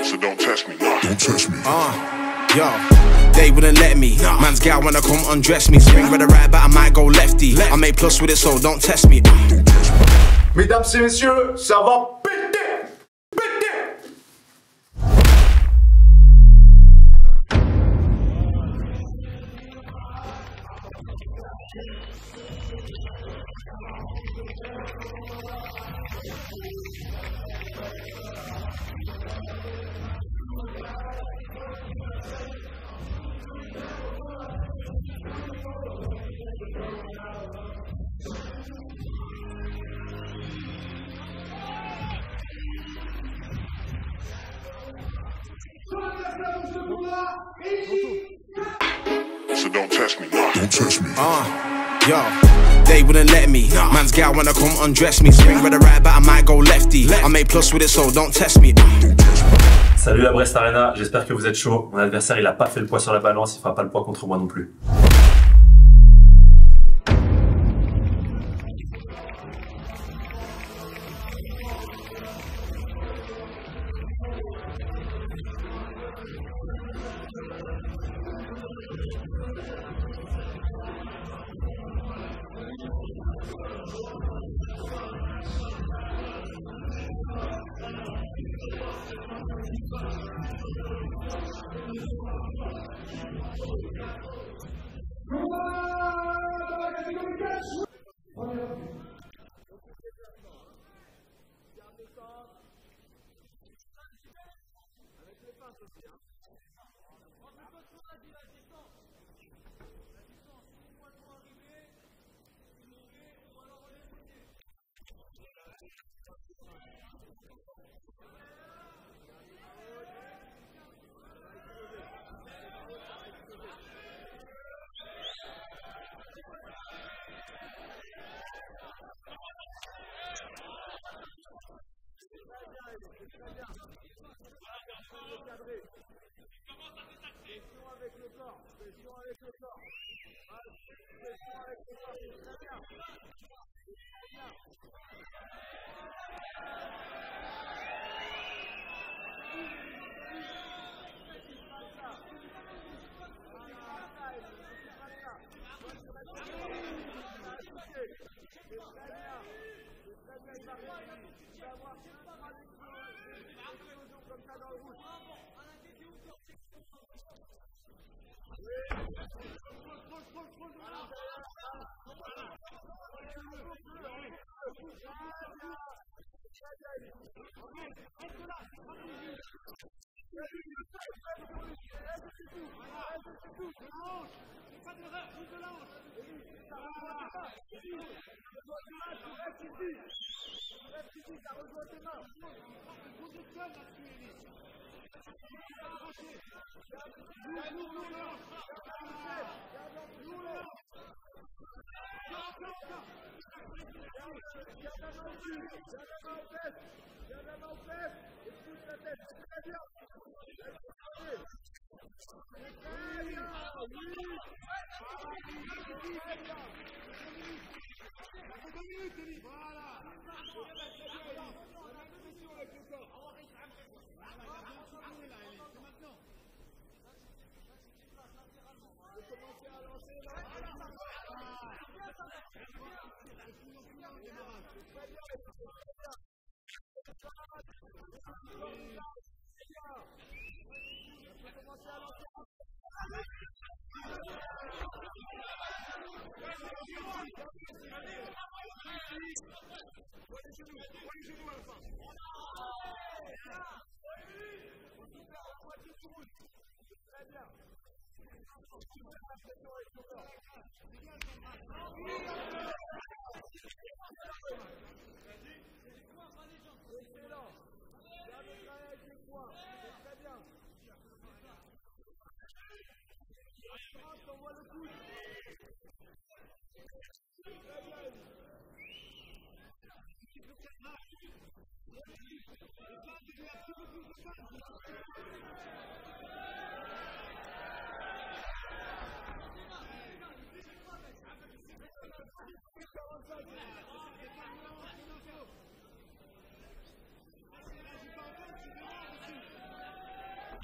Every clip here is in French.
So don't test me, no. Don't test me. Yo, they wouldn't let me. Man's gal wanna come undress me. Swing with the right, but I might go lefty. I make plus with it, so don't test me. Mesdames et messieurs, ça va péter, péter. So don't test me, no. Don't test me. Yo, they wouldn't let me. Man's gal wanna come undress me. Swing with the right, but I might go lefty. I make plus with it, so don't test me. Salut la Brest Arena, j'espère que vous êtes chaud. Mon adversaire il a pas fait le poids sur la balance, il fera pas le poids contre moi non plus.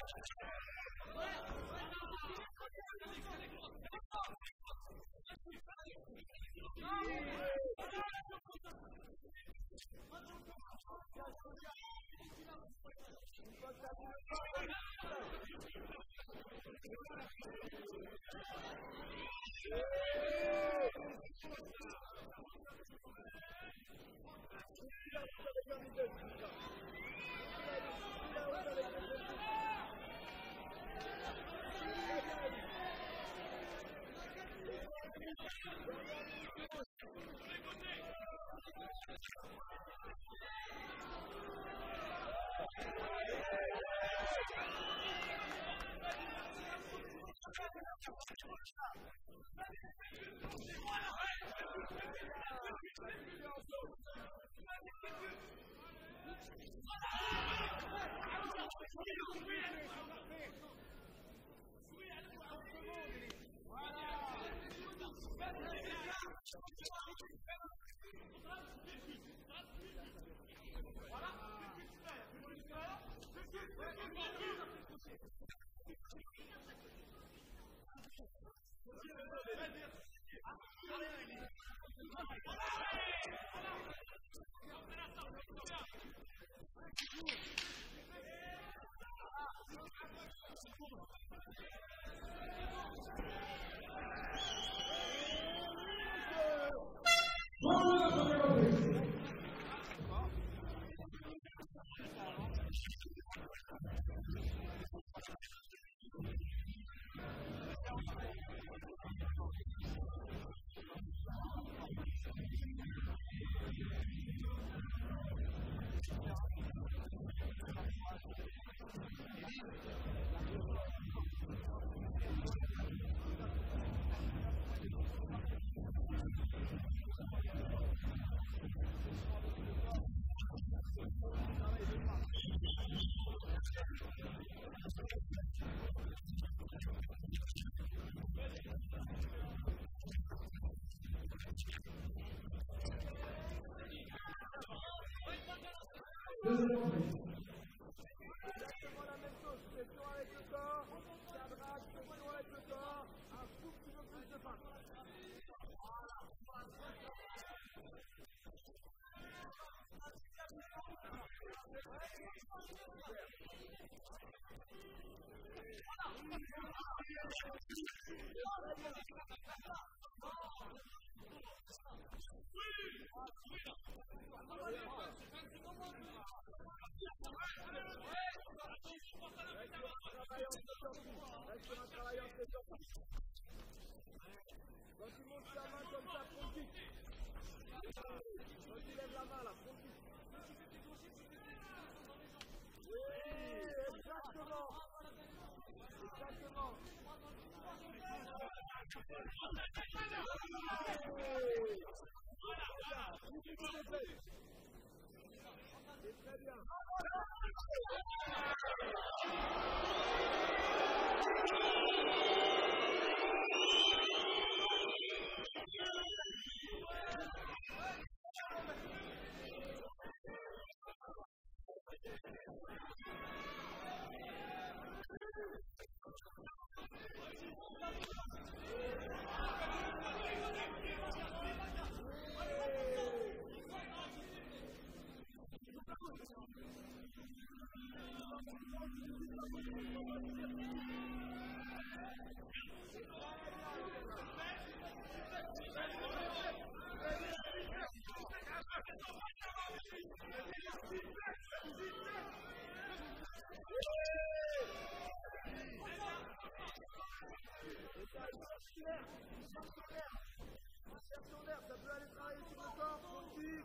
Exactement la même chose, pression avec le corps, cadrage, pression avec le corps, un tout petit peu plus de face. Reste sur un travail en pression. Quand tu montes la main comme ça, prends le kick. Quand tu lèves la main là, prends le kick. Oui, exactement. Exactement. C'est très bien. Ça peut aller travailler sur le corps, tranquille.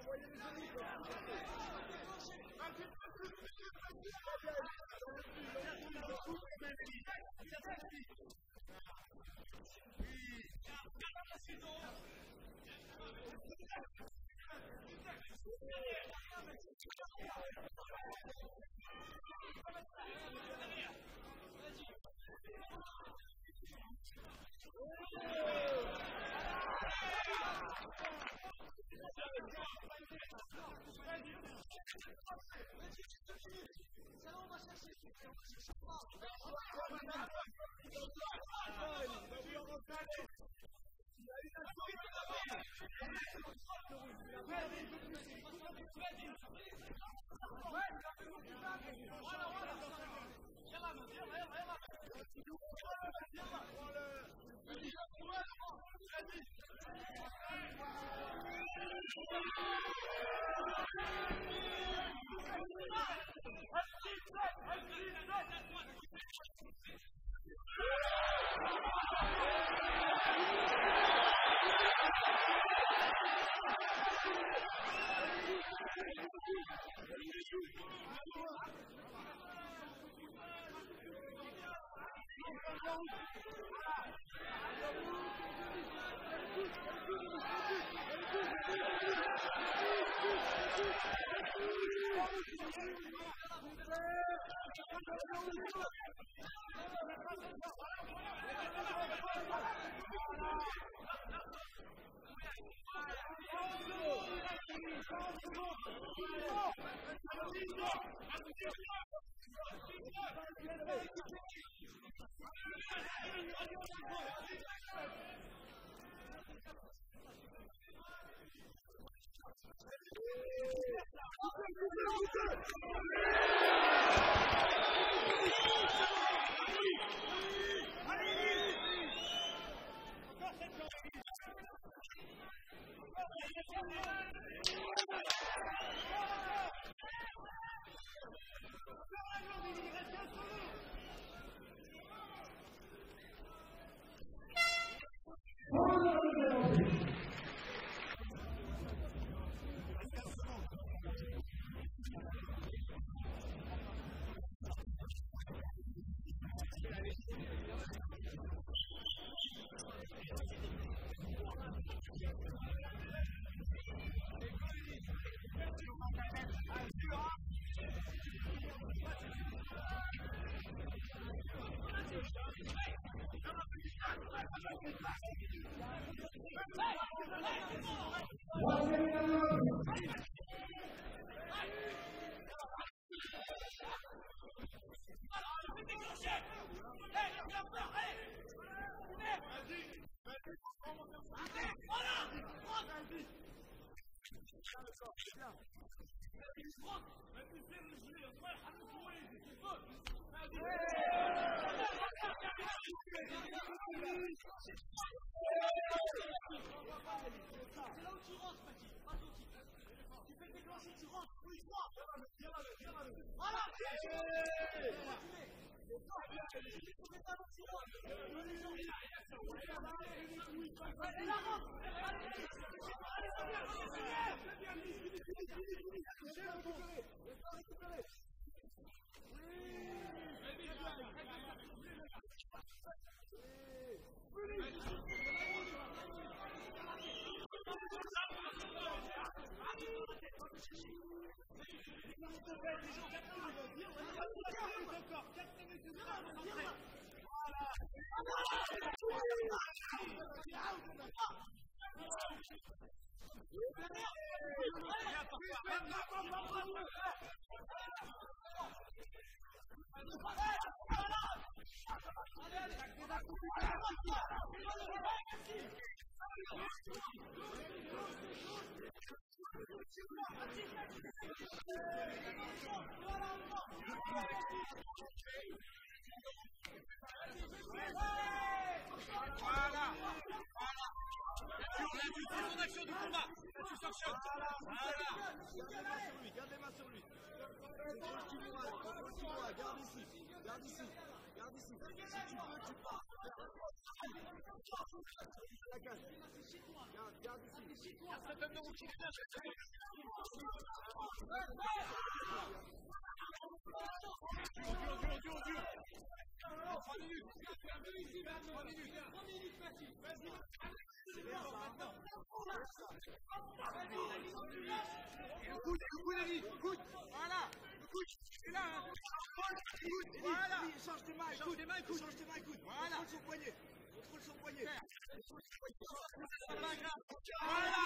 Garde ici. Garde ici. Si tu veux, tu pars. La cage. Garde ici. Ça donne le routier. Dur. 3 minutes. 3 minutes. Vas-y. C'est bien ça. Le coude, Eli. Coude. Voilà. Le coude. C'est là. Voilà. Change tes mains. Change tes mains. Voilà. Contrôle son poignet. Voilà.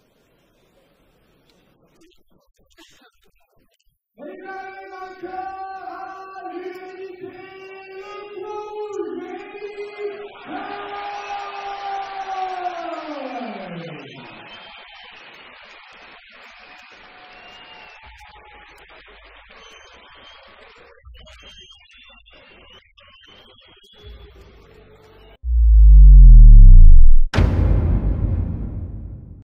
Merci.